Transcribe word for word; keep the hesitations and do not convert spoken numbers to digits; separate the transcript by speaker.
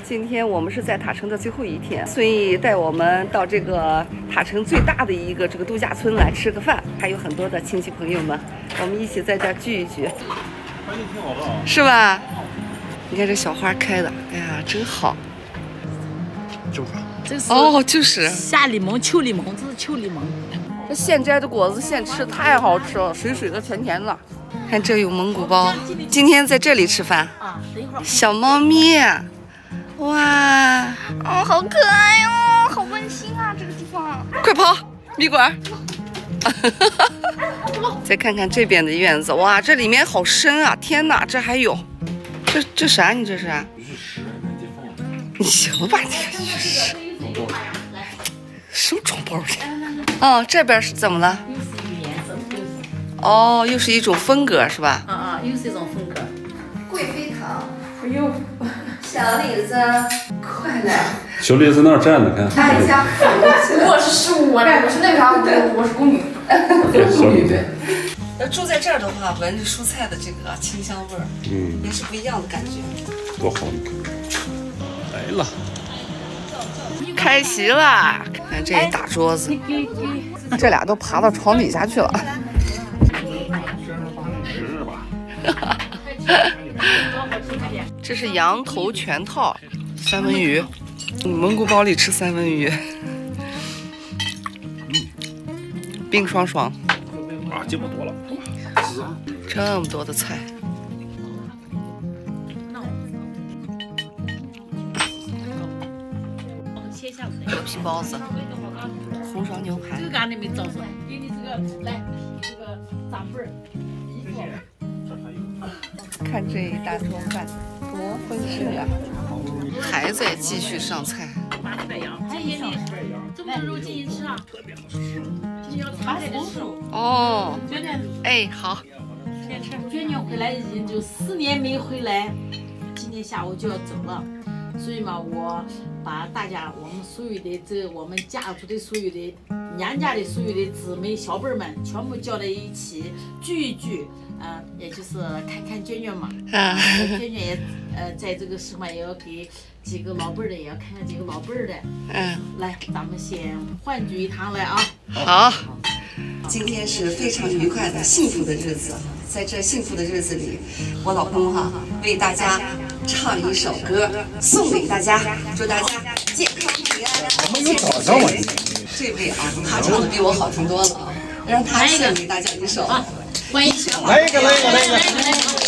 Speaker 1: 今天我们是在塔城的最后一天，所以带我们到这个塔城最大的一个这个度假村来吃个饭，还有很多的亲戚朋友们，我们一起在这儿聚一聚，
Speaker 2: 环境挺好的，
Speaker 1: 是吧？你看这小花开的，哎呀，真好。
Speaker 2: 就是
Speaker 3: 这是
Speaker 1: 哦，就是
Speaker 3: 夏柠檬、秋柠檬，这是秋柠檬。
Speaker 1: 这现摘的果子现吃太好吃了，水水的、甜甜的。看这有蒙古包，今天在这里吃饭。
Speaker 3: 啊，等一会儿。
Speaker 1: 小猫咪，哇，
Speaker 4: 哦，好可爱哦，好温馨啊，这个地方。
Speaker 1: 快跑，米馆。再看看这边的院子，哇，这里面好深啊！天哪，这还有，这这啥？你这是？你行吧，你这玉石。什么装包的？哦，这边是怎么了？
Speaker 3: 又是一个颜色，
Speaker 1: 哦，又是一种风格是吧？
Speaker 3: 啊啊，又是一种风格。
Speaker 1: 贵妃糖，哎呦，小李子，快来！
Speaker 2: 小李子那儿站着，看。
Speaker 1: 哎呀，
Speaker 4: 我是十五，我我是那个啥，我我是宫女。
Speaker 2: 小李子。
Speaker 1: 要住在这儿的话，闻着蔬菜的这个清香味儿，
Speaker 2: 嗯，
Speaker 1: 也是不一样的感觉。
Speaker 2: 多好，你看。来了。
Speaker 1: 开席了，看这一大桌子，这俩都爬到床底下去了。
Speaker 2: 是吧？
Speaker 1: 这是羊头全套，三文鱼，蒙古包里吃三文鱼，冰爽爽。
Speaker 2: 啊，这么多了，
Speaker 1: 这么多的菜。牛皮包子，红烧牛排。
Speaker 3: 这个俺都没找着，给你这个来，这个长辈儿衣服。
Speaker 1: 看这一大桌饭，多丰盛啊！孩子也继续上菜。
Speaker 3: 八百羊，这些你这么多肉进去吃啊？今天要八百的肉。
Speaker 1: 哦。
Speaker 3: 娟娟，
Speaker 1: 哎，好。
Speaker 3: 先吃。娟娟回来已经就四年没回来，今天下午就要走了。所以嘛，我把大家我们所有的这我们家族的所有的娘家的所有的姊妹小辈儿们，全部叫在一起聚一聚，呃，也就是看看娟娟嘛。
Speaker 1: 啊。
Speaker 3: 娟娟也呃在这个时候也要给几个老辈儿的，也要看看几个老辈儿的。
Speaker 1: 嗯。
Speaker 3: 来，咱们先欢聚一堂来啊。
Speaker 1: 好。今天是非常愉快的、幸福的日子，在这幸福的日子里，我老公哈为大家唱一首歌，送给大家，祝大家健康平安。
Speaker 2: 我们有找上我。
Speaker 1: 这位啊，他唱的比我好听多了，让他献给大家一首。
Speaker 3: 欢迎。
Speaker 2: 来一个，来一个，来一个。